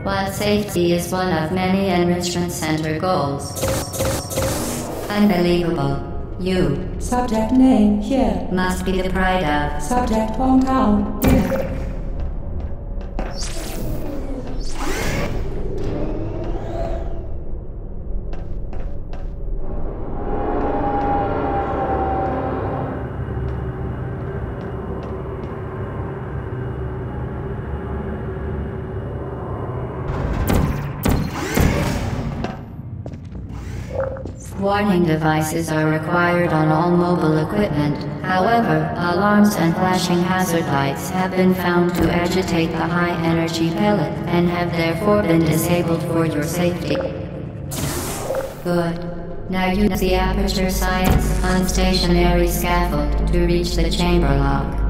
While safety is one of many Enrichment Center goals. Unbelievable. You. Subject name here. Must be the pride of. Subject hometown here. Warning devices are required on all mobile equipment. However, alarms and flashing hazard lights have been found to agitate the high-energy pellet and have therefore been disabled for your safety. Good. Now use the Aperture Science unstationary scaffold to reach the chamber lock.